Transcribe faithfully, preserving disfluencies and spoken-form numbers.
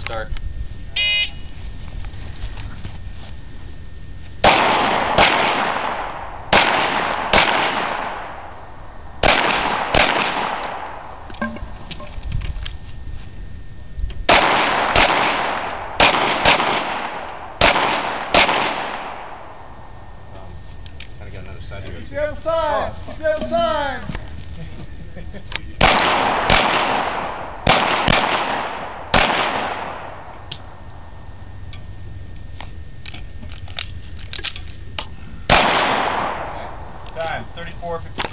start. Kind of got another side to go to. Keep the other side! Oh. Keep the other side! Time, thirty-four fifty.